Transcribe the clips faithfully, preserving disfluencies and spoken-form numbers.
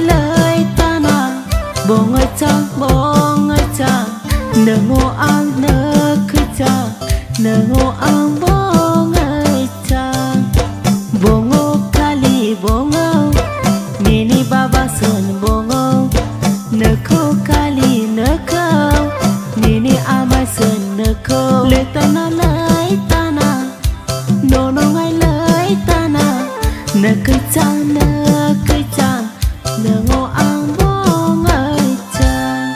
lời ta na bông ơi chang bông ơi chang nở ngô ang nở khơi chang nở ngô ang bông ơi chang bông ngô kali bông ngô nini baba sơn bông ngô nở khô kali nở khô nini amai sơn nở khô lời ta na lời ta na nô nô ngay lời ta na nở khơi chang nở khơi chang nở ngô ang bông ơi chang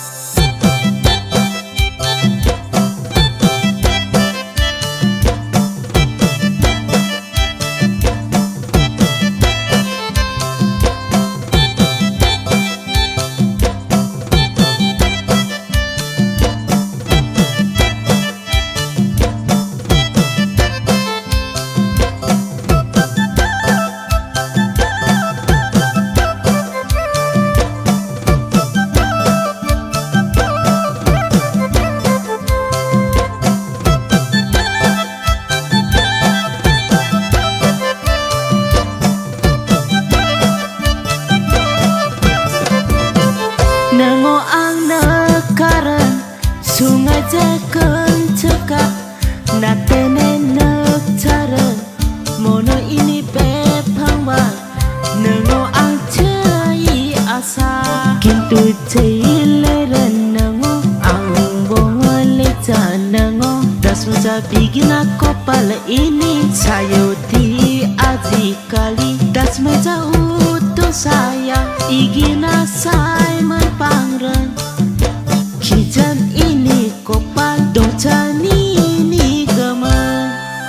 nở ngô ang nở karan sungai jakan cekak na tene nở caran mono ini bepang bang nở ngô ang cai asa kintu cai leren nở ngô ang bong leca nở ngô das muja bigina kopal ini sayo ti aji kali das meja utuh sayang igina say pangren kijan ini kopal docan ini gemen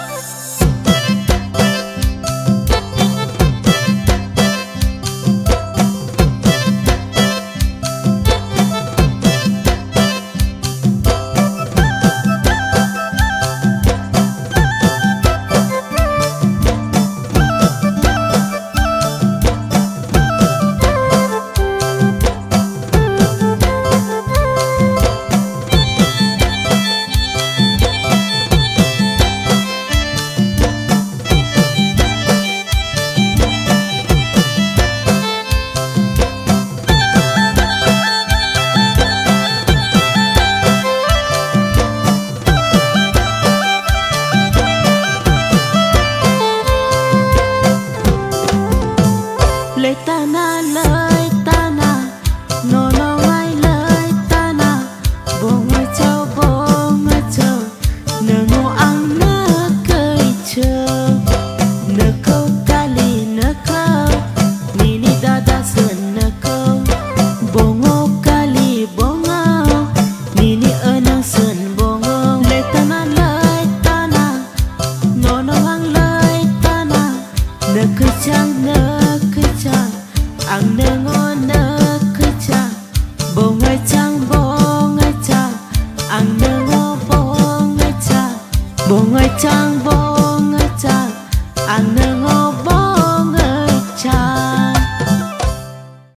lời ta na lời ta na nô nô ngay lời ta na bông ơi châu bông ơi châu nở ngô ăn nở cười châu nở câu kali nở câu nini dada sơn nở câu bông ngô kali bông ngô nini ernang sơn bông ngô lời ta na lời ta na nô nô ăn lời ta na nở cười chang nở ang nở ngô